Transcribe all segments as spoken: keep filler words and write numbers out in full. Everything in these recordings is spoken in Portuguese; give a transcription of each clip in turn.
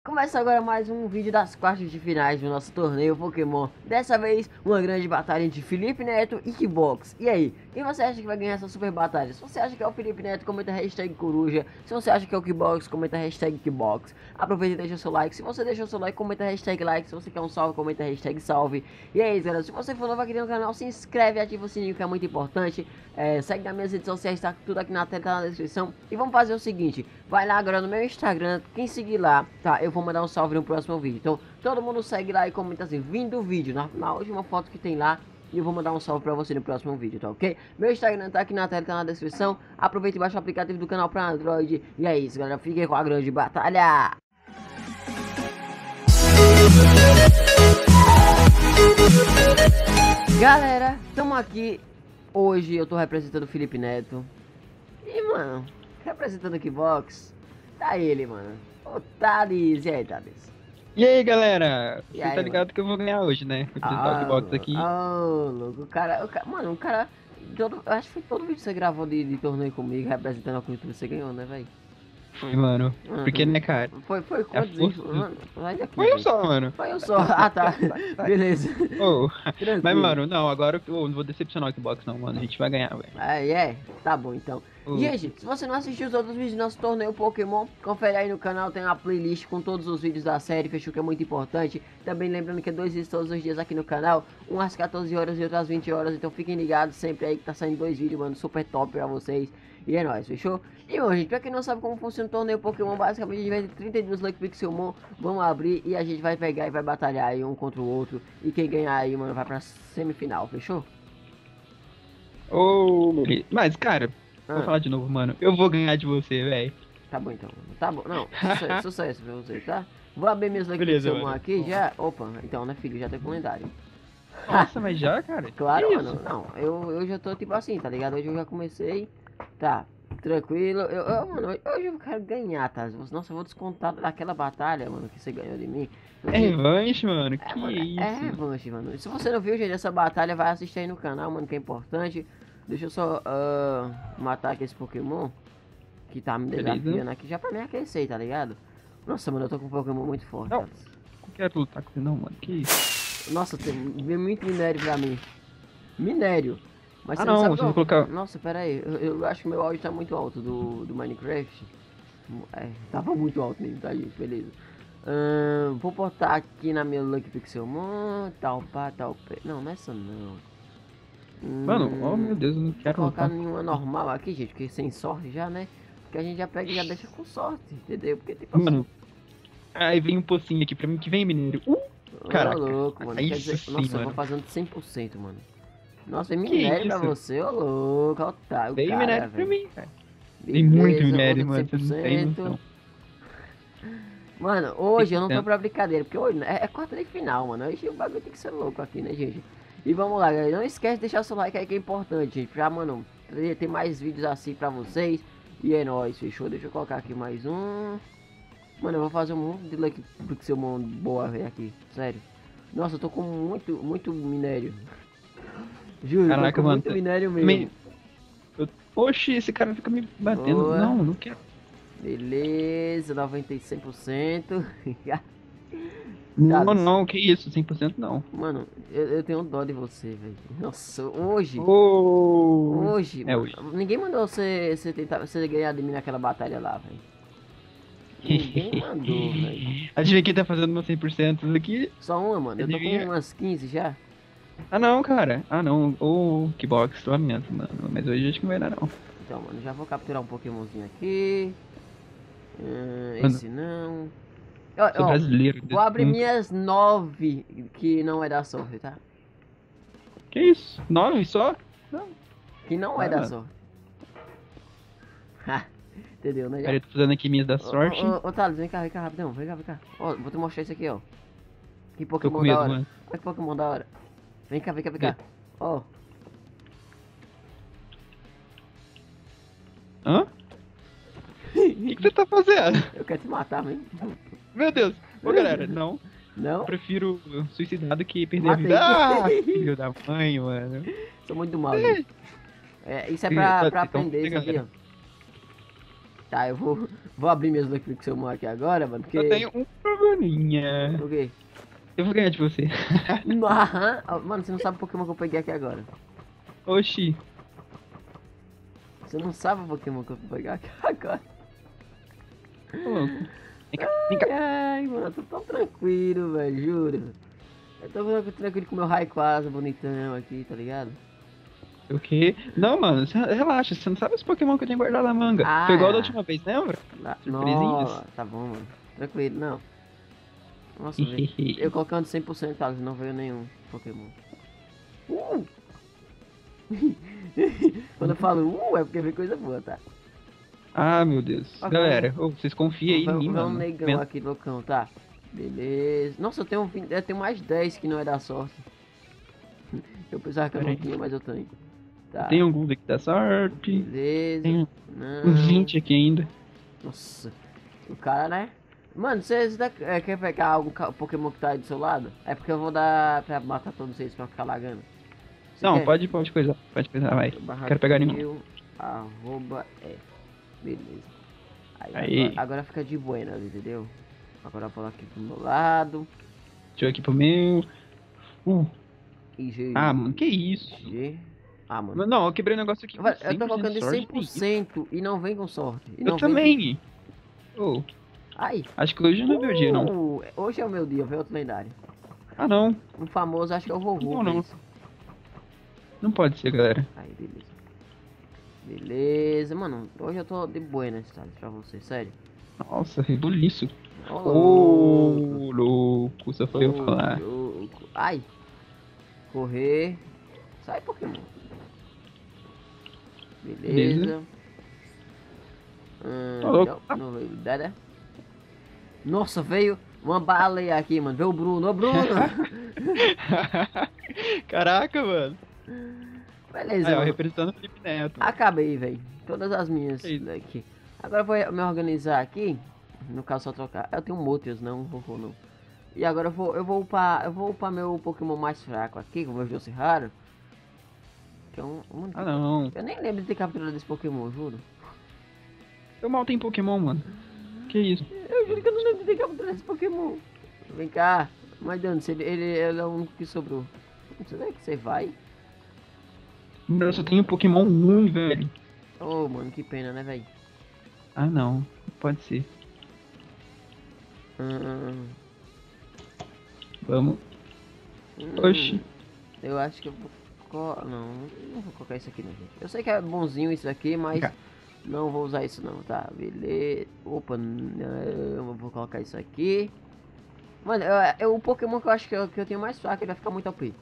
Começa agora mais um vídeo das quartas de finais do nosso torneio Pokémon. Dessa vez, uma grande batalha entre Felipe Neto e Kibox. E aí, quem você acha que vai ganhar essa super batalha? Se você acha que é o Felipe Neto, comenta a hashtag Coruja. Se você acha que é o Kibox, comenta a hashtag Kibox. Aproveita e deixa o seu like. Se você deixou o seu like, comenta a hashtag like. Se você quer um salve, comenta a hashtag salve. E é isso, galera. Se você for novo aqui no canal, se inscreve e ativa o sininho, que é muito importante. É, segue nas minhas redes sociais, tá tudo aqui na tela, tá na descrição. E vamos fazer o seguinte, vai lá agora no meu Instagram, quem seguir lá, tá, eu vou mandar um salve no próximo vídeo. Então, todo mundo segue lá e comenta assim, vindo o vídeo, na, na última foto que tem lá. E eu vou mandar um salve pra você no próximo vídeo, tá ok? Meu Instagram tá aqui na tela, tá na descrição. Aproveita e baixa o aplicativo do canal pra Android. E é isso, galera, fiquem com a grande batalha. Galera, estamos aqui. Hoje eu tô representando o Felipe Neto. E, mano, representando o Kibox, tá ele, mano. O Thales. E aí, Thales? E aí, galera? E Você aí, tá ligado mano? que eu vou ganhar hoje, né? Representar o Kibox aqui. Oh, louco. O cara, o cara, mano, o cara. Todo, eu acho que foi todo vídeo que você gravou de, de torneio comigo, representando a cultura, você ganhou, né, velho? Foi, mano. Mano, Porque, né, cara? Foi, foi É quantos? força. Mano, sai daqui, Foi eu velho. só, mano. Foi eu só. Ah, tá. Beleza. Oh. Tranquilo. Mas, mano, não, agora eu não vou decepcionar o Kibox, não, mano. A gente vai ganhar, velho. Ah, é? Tá bom, então. Oh. Gente, se você não assistiu os outros vídeos do nosso torneio Pokémon, confere aí no canal, tem uma playlist com todos os vídeos da série, fechou, que é muito importante. Também lembrando que é dois vídeos todos os dias aqui no canal, um às quatorze horas e outro às vinte horas, então fiquem ligados sempre aí que tá saindo dois vídeos, mano, super top pra vocês. E é nóis, fechou? E, bom, gente, pra quem não sabe como funciona o torneio Pokémon, basicamente a gente vai ter trinta e dois Lucky Pixelmon, vamos abrir e a gente vai pegar e vai batalhar aí um contra o outro. E quem ganhar aí, mano, vai pra semifinal, fechou? Oh, mas, cara, Ah. vou falar de novo, mano. Eu vou ganhar de você, velho. Tá bom então, tá bom, não, sucesso, sucesso pra você, tá? Vou abrir minhas Lucky Beleza, Pixelmon mano. aqui já, opa, então, né filho, já tem com lendário. Nossa, mas já, cara? Claro, Que mano, isso? não, eu, eu já tô tipo assim, tá ligado? Hoje eu já comecei, tá, tranquilo, eu, eu mano, hoje eu quero ganhar, tá? Nossa, eu vou descontar daquela batalha, mano, que você ganhou de mim. É revanche, mano? É, Que mano, isso? é revanche, mano. Se você não viu, gente, essa batalha, vai assistir aí no canal, mano, que é importante. Deixa eu só uh, matar aqui esse Pokémon que tá me Beleza. desafiando aqui, já pra me aquecer, tá ligado? Nossa, mano, eu tô com um Pokémon muito forte, Não. cara. Não quero lutar com você, não, mano. Que isso? Nossa, tem vem muito minério pra mim. Minério. Mas Ah, você não não, sabe você qual- vai colocar- Nossa, pera aí. Eu, eu acho que meu áudio tá muito alto do, do Minecraft. É, tava muito alto mesmo, tá, gente? Beleza. Ahn, vou botar aqui na minha Lucky Pixelmon. Tal pá, tal pé. Não, nessa não. Mano, oh Hum, meu Deus, eu não Vou quero colocar lutar. nenhuma normal aqui, gente, porque sem sorte já, né? Porque a gente já pega e já deixa com sorte, entendeu? Porque tipo Mano, aí vem um pocinho aqui pra mim que vem mineiro. Uh! Ô, Caraca, louco, mano. isso Quer dizer, sim, nossa, eu mano. vou fazendo cem por cento, mano. Nossa, vem Que minério pra isso? você, ô louco, otário, Vem cara, minério pra velho. mim, cara. Tem Beleza, muito minério, outra mano. Você não tem noção. Mano, hoje eu não tô Tem- pra brincadeira, porque hoje é, é quarta de final, mano. Hoje o bagulho tem que ser louco aqui, né, gente? E vamos lá, galera. Não esquece de deixar seu like aí que é importante, gente. Pra, mano, ter ter mais vídeos assim pra vocês. E é nóis, fechou? Deixa eu colocar aqui mais um. Mano, eu vou fazer um monte de like Pixelmon boa, velho, aqui. Sério. Nossa, eu tô com muito, muito minério. Juro, Caraca, eu tô com mano, muito tá- minério mesmo. Me- eu- Oxi, esse cara fica me batendo. Boa. Não, não quero. Beleza, noventa e cem por cento. Não, Tá, não, que isso, cem por cento não. Mano, eu, eu tenho dó de você, velho. Nossa, hoje. Oh. Hoje, É mano, hoje. ninguém mandou você, você tentar você ganhar de mim naquela batalha lá, velho. Ninguém mandou, velho. Adivinha quem tá fazendo meus cem por cento aqui? Só uma, mano. Eu tô com Adivinha? umas quinze já. Ah, não, cara. Ah, não. Ô, que box, tô amendo, mano. Mas hoje acho que não vai dar, não. Então, mano, já vou capturar um Pokémonzinho aqui. Hum, Mano, esse não. Ó, Sou ó, brasileiro. vou abrir Hum. minhas nove que não é da sorte, tá? Que isso? Nove só? Não. Que não é Ah, da mano. sorte. Ha, entendeu, né? Já? Peraí, tô fazendo aqui minhas da sorte. Ô, ô, ô, Thales, vem cá, vem cá, rapidão. Vem cá, vem cá. Ó, vou te mostrar isso aqui, ó. Que Tô Pokémon com medo, da hora. mano. Olha que Pokémon da hora. Vem cá, vem cá, vem cá. Ó. Hã? O que, que você tá fazendo? Eu quero te matar, mesmo. Meu Deus. Ô, galera, não. Não? Eu prefiro suicidar do que perder Matei. a vida. Ah, filho da mãe, mano. Sou muito do mal, gente. É, isso é pra, Tá, pra então, aprender, pega, sabia? galera. Tá, eu vou, Vou abrir minhas Lucky Pixelmon aqui agora, mano, porque... Eu tenho um probleminha. O quê? Eu vou ganhar de você. Aham. Mano, você não sabe o Pokémon que eu peguei aqui agora. Oxi. Você não sabe o Pokémon que eu vou pegar aqui agora. Ô, louco. Vem cá, vem cá. Ai, mano, eu tô tão tranquilo, velho, juro. Eu tô tranquilo com o meu Rayquaza bonitão aqui, tá ligado? O quê? Não, mano, cê- relaxa, você não sabe os Pokémon que eu tenho guardado na manga. Ah, Foi igual da é. última vez, lembra? Lá- Surpresinhas. Nossa, tá bom, mano. Tranquilo, não. Nossa, velho. Eu colocando cem por cento, Carlos, não veio nenhum Pokémon. Uh! Quando eu falo uh, é porque vem coisa boa, tá? Ah, meu Deus. Ah, Galera, ô, vocês confiam aí em Vamos mim, ver um mano. negão Men- aqui, loucão, tá? Beleza. Nossa, eu tenho, vinte eu tenho mais dez que não é da sorte. Eu pensava que eu não Peraí. tinha, mas eu tenho. Tá, Tem alguns aqui da sorte. beleza. Tem Não. uns vinte aqui ainda. Nossa, o cara, né? Mano, você você tá- é, quer pegar algum ca- Pokémon que tá aí do seu lado? É porque eu vou dar pra matar todos eles pra ficar lagando. Você Não, quer? pode, pode coisar. Pode coisar, vai. Barra Quero pegar nenhum. kill, arroba é. Beleza. Aí, Aí. Agora, agora fica de buenas, entendeu? Agora eu vou aqui pro meu lado. Deixa eu aqui pro meu. Uh. E G. Ah, mano, que isso? G. Ah, mano. Mas Não, eu quebrei um negócio aqui. com Vai, eu tô cem por cento colocando de sorte, cem por cento e não vem com sorte. E Eu não vem também. Oh, com- Ai. acho que hoje não é meu dia, não. Uh, Hoje é o meu dia, vem outro lendário. Ah, não. Um famoso, acho que é o vovô. Não, não. fez. Não pode ser, galera. Aí, beleza. Beleza, mano. Hoje eu tô de buenas, tá? Pra você, sério. Nossa, rebuliço. Ô, Ô, louco. louco. Só foi eu Ô, falar. louco. Ai. Correr. Sai, Pokémon. Beleza. Beleza. Hum, Ô, louco. não, não veio nada. Nossa, veio uma baleia aqui, mano. Veio o Bruno. Ô, Bruno. Caraca, mano. Beleza, Aí, ó, mano. representando o Felipe Neto. Acabei, velho. Todas as minhas Que isso? daqui. Agora eu vou me organizar aqui. No caso, só trocar. Eu tenho um Motius, não um Vovô, não. E agora eu vou, eu vou upar. Eu vou upar meu Pokémon mais fraco aqui, como eu vi raro. Que é um, um- Ah, não. Eu nem lembro de ter capturado desse Pokémon, juro. Eu mal tenho Pokémon, mano. Que isso? Eu juro que eu não lembro de ter capturado esse Pokémon. Vem cá. Mas Dano, ele, ele, ele é o único que sobrou. Onde é que você vai? Mano, eu só tenho Pokémon ruim, velho. Oh, mano, que pena, né, velho? Ah, não. Não pode ser. Hum, Vamos. hum, Oxi. Eu acho que eu vou... co- Não, não vou colocar isso aqui, não, gente. Eu sei que é bonzinho isso aqui, mas... Cá. Não vou usar isso não, tá? Beleza. Opa, não, eu vou colocar isso aqui. Mano, eu, eu- o Pokémon que eu acho que eu, que eu tenho mais fraco, ele vai ficar muito O P.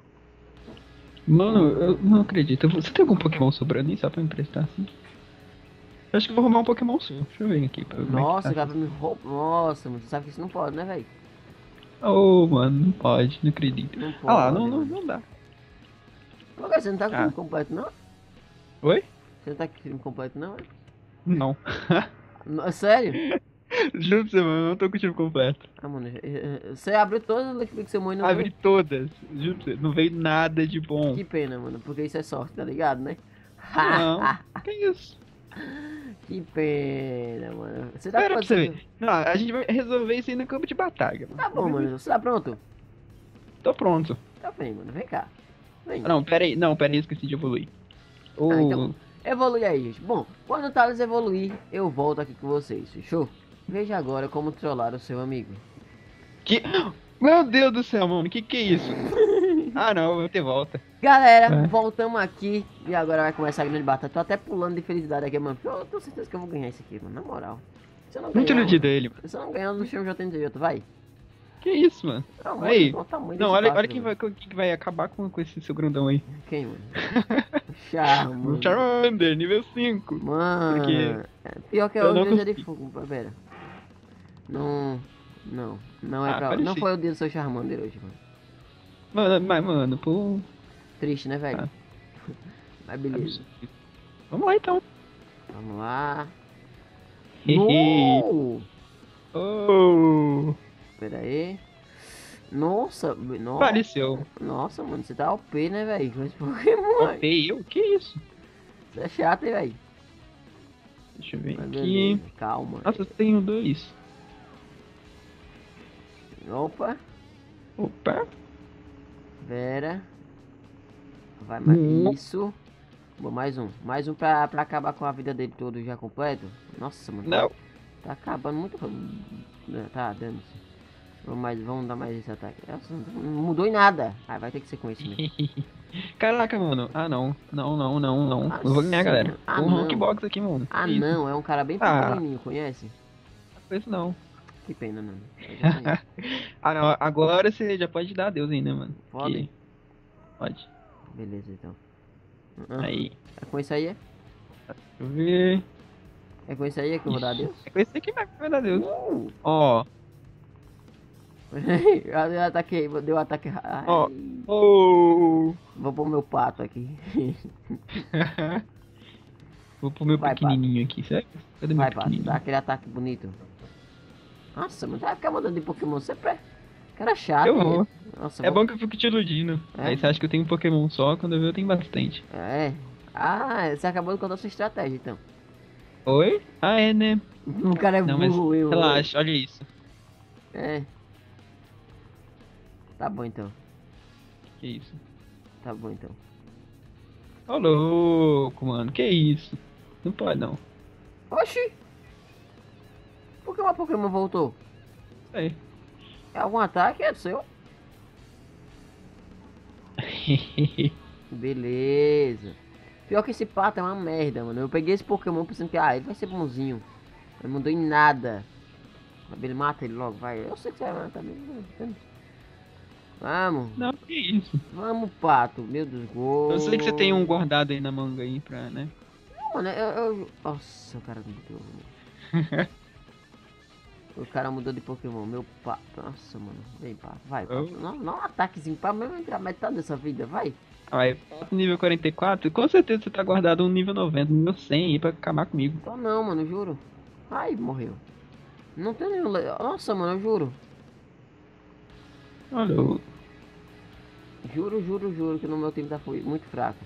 Mano, eu não acredito. Você tem algum Pokémon sobrando aí só pra me emprestar assim? Eu acho que eu vou arrumar um Pokémon seu. Deixa eu ver aqui. Pra ver como é que Nossa, tá. cara, me rouba. Nossa, mano, você sabe que isso não pode, né, velho? Oh, mano, não pode, não acredito. Não pode. Ah lá, não, não, mano. não dá. Ô, cara, você não tá com o Ah. time completo, não? Oi? Você não tá com o time completo, não? é? Não. Não, sério? Juro pra você, mano, eu não tô com o time completo. Ah, mano, eh, eh, você abriu todas as Liquid Pixelmon e não Abri todas. Juro pra você, não veio nada de bom. veio? Que pena, mano, porque isso é sorte, tá ligado, né? Não, que isso? Que pena, mano. Você tá Espera pra quantos- você ver. Não, a gente vai resolver isso aí no campo de batalha. Tá bom, mano, você tá pronto? Tô pronto. Tá bem, mano, vem cá. Vem. Ah, não, pera aí, não, pera aí, esqueci de evoluir. Ô, Ah, então, evolui aí, gente. Bom, quando o Thales evoluir, eu volto aqui com vocês, fechou? Veja agora como trollar o seu amigo. que... Meu Deus do céu, mano, que que é isso? Ah, não, eu ter volta. Galera, É. voltamos aqui e agora vai começar a grande batalha. Tô até pulando de felicidade aqui, mano. Eu tenho certeza que eu vou ganhar isso aqui, mano, na moral. Se eu não Muito ganhar, iludido mano, ele, mano. se eu não ganhar, no chão já tem jeito, vai. Que isso, mano? Não, mano, Aí. olha o tamanho Não, desse olha, pássaro, olha quem vai, mano. quem que vai acabar com, com esse seu grandão aí. Quem, mano? Charma. O Charmander, nível cinco. Mano, Porque é pior que eu eu não vejo de consegui. fogo, pera. Não, não, não é Ah, pra... parecido. Não foi o dia do seu Charmander hoje, mano. Mano, mas, mano, pô. Triste, né, velho? Ah. Mas beleza. absurdo. Vamos lá então. Vamos lá. Hehe. No! Oh, Pera aí. Nossa, nossa. apareceu. Nossa, mano, você tá O P, né, velho? Com esse Pokémon aí. Ok, eu? Que isso? Você é chato, hein, velho? Deixa eu ver Mas aqui. beleza, calma. Nossa, eu tenho dois. Opa, Opa. Vera. Vai mais. Hum. Isso. Bom, mais um. Mais um pra, pra acabar com a vida dele todo já completo. Nossa, mano. Não. Tá, tá acabando muito. Tá, dando-se. Vamos, mais, vamos dar mais esse ataque. Nossa, não mudou em nada. Ah, vai ter que ser com esse mesmo. Caraca, mano. Ah, não. Não, não, não, não. Nossa, Eu vou ganhar, galera. mano. Ah, Vou não. rank box aqui, mano. Ah, Que isso? não. É um cara bem Ah. pequenininho, conhece? Não conheço, não. Que pena, mano. Eu já conheço. Ah, não. Agora você já pode dar adeus ainda, mano. Pode? Que- Pode. Beleza, então. Uh-uh. Aí. É com isso aí, é? Deixa eu ver. É com isso aí é que eu vou dar adeus? É com esse aqui mesmo, vai dar adeus. Uh! Ó. Eu ataquei, deu ataque. Ai. Ó. Oh. Vou pôr meu pato aqui. Vou pro meu Vai, pequenininho aqui, certo? Cadê meu Vai, pato, pequenininho? dá aquele ataque bonito. Nossa, mas vai ficar mandando de Pokémon sempre. é- Cara chato. Eu vou. né? Nossa, É vou- bom que eu fico te iludindo. É? Aí você acha que eu tenho um Pokémon só, quando eu ver eu tenho bastante. É. Ah, você acabou de contar sua estratégia, então. Oi? Ah, é, né? O cara é Não, mas burro, eu. relaxa, olha isso. É. Tá bom, então. Que isso? Tá bom, então. Ô louco, mano, que isso? Não pode não. Oxi! Por que uma Pokémon voltou? Isso aí. É algum ataque? É seu? Beleza. Pior que esse pato é uma merda, mano. Eu peguei esse Pokémon pensando que, ah, ele vai ser bonzinho. Não mudou em nada. Mas ele mata ele logo, vai. Eu sei que você vai matar mesmo. Vamos. Não, que isso? Vamos, pato. Meu Deus, gol. Eu sei que você tem um guardado aí na manga aí pra, né? Mano, eu... eu... Nossa, o cara mudou. O cara mudou de Pokémon. Meu pato. Nossa, mano. Vem, pato. Vai, pato. Oh. Não, não um ataquezinho pra mesmo entrar metade dessa vida. Vai. Vai, nível quarenta e quatro, com certeza você tá guardado um nível noventa, um nível cem aí pra acabar comigo. Tô não, mano, juro. Ai, morreu. Não tem nenhum... le- Nossa, mano, eu juro. Olha, eu- Juro, juro, juro que no meu time tá foi muito fraco.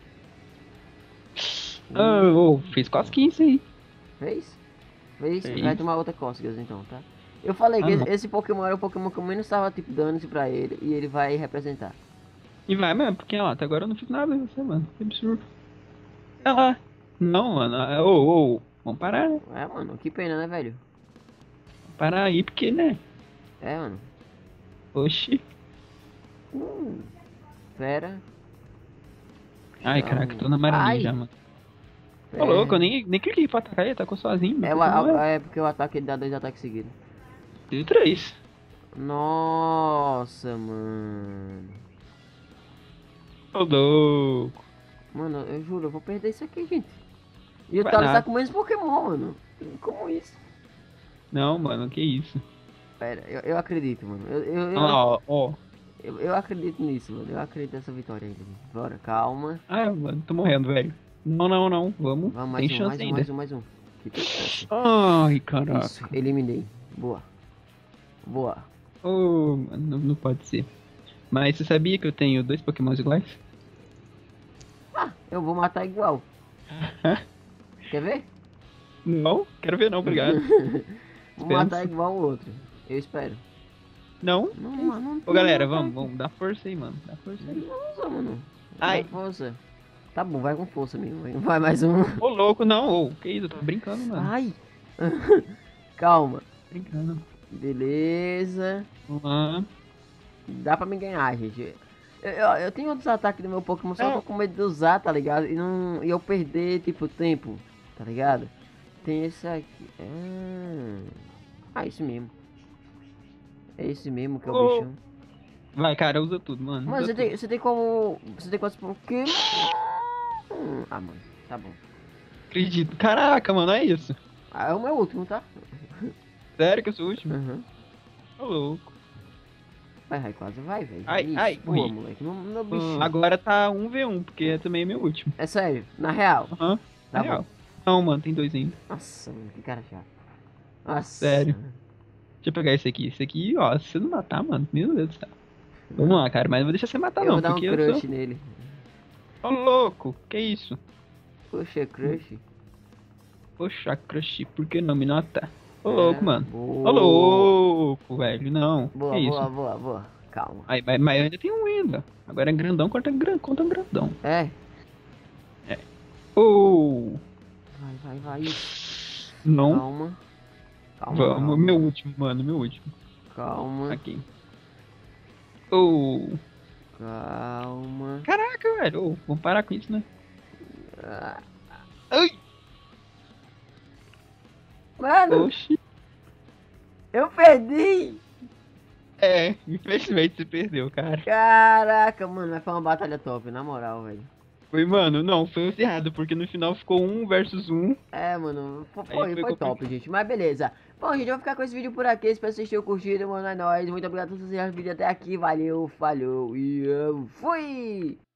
ah, oh, fez cosquinha isso aí. Fez? Fez? Fez. Vai tomar outra cócegas então, tá? Eu falei Ah, que não. esse, esse Pokémon era o Pokémon que eu menos tava, tipo, dando-se pra ele. E ele vai representar. E vai mesmo, porque ó, até agora eu não fiz nada em você, mano. Que absurdo. Olha lá. Não, mano. é, Ô, ô, vamos parar, né? É, mano, que pena, né, velho? Vamos parar aí, porque, né? É, mano. Oxi. Uh, pera. Ai, Não. caraca, tô na amarelinha Ai. já, mano. Ô, É. louco, eu nem, nem cliquei pra atacar, ele atacou sozinho. É, meu Pokémon o, a- é porque o ataque ele dá dois ataques seguidos. E três. Nossa, mano. Ô, louco. Mano, eu juro, eu vou perder isso aqui, gente. E o Vai Thales tá nada. com menos Pokémon, mano. Como isso? Não, mano, que isso. Pera, eu, eu acredito, mano. Eu, eu, eu, Olha lá, ó, ó. eu, eu acredito nisso, mano. Eu acredito nessa vitória ainda. gente. Bora, calma. Ah, mano, tô morrendo, velho. Não, não, não. Vamos. Vamos, Tem mais um, chance mais um, ainda. mais um, mais um. Que tem chance. Ai, caraca. Isso, eliminei. Boa. Boa. Oh, mano, não, não pode ser. Mas você sabia que eu tenho dois Pokémons iguais? Ah, eu vou matar igual. Quer ver? Não, quero ver não, obrigado. Vou Pensa. matar igual o outro. Eu espero. Não? Não, mano, não Ô tem galera, matar vamos, vamos, dá força aí, mano. Dá força aí. Nossa, mano. Ai. Dá força. Tá bom, vai com força, amigo. Vai- Vai mais um. Ô louco, não, ô, que isso, eu tô brincando, mano. Ai. Calma. Brincando. Beleza. Ah, Dá pra me ganhar, gente. Eu, eu, eu tenho outros ataques do meu Pokémon, só Não. que eu tô com medo de usar, tá ligado? E, não, e eu perder, tipo, tempo, tá ligado? Tem esse aqui. Ah, ah esse mesmo. É esse mesmo que é o Ô. bichão. vai, cara, usa tudo, mano. Mas usa você tem, você tem como. Você tem quantos Pokémon? Hum, Ah, mano, tá bom. tudo. Acredito. Caraca, mano, é isso. Ah, é o meu último, tá? Sério que eu sou o último? Uhum. Ô louco. Vai, vai, quase vai, velho. Ai, Ixi, ai, boa, morri. moleque. Meu, meu Hum, bichinho. agora tá um v um, porque também é meu último. É sério, na real. Aham. Tá na bom. real. Não, mano, tem dois ainda. Nossa, mano, que cara chato. Nossa. Sério. Deixa eu pegar esse aqui. Esse aqui, ó, se você não matar, mano, meu Deus do céu. Vamos lá, cara, mas não vou deixar você matar Eu não, vou dar um porque eu crush sou... nele. Ô, louco, que isso? Poxa, crush. Poxa, Crush, por que não me nota? Ô É, louco, mano. boa. Ô louco, velho. Não. Boa, Que boa, isso? boa, boa. Calma. Aí, mas, mas ainda tem um ainda. Agora é grandão contra, gran, contra grandão. É. Oh! Vai, vai, vai. Não. Calma. Calma, Vamos, calma. meu último, mano, meu último. Calma. Aqui. Oh! Calma. Caraca, velho. Oh, vamos parar com isso, né? Ah, Ai! Mano, Oxi! eu perdi! É, infelizmente você perdeu, cara. Caraca, mano, mas foi uma batalha top, na moral, velho. Foi, mano, não, foi errado, porque no final ficou um versus um. É, mano, fo- Aí foi, foi foi top, complicado. gente. Mas beleza. Bom, gente, eu vou ficar com esse vídeo por aqui. Espero que vocês tenham curtido, mano. É nóis. Muito obrigado por vocês assistirem o vídeo até aqui. Valeu, falou e eu fui!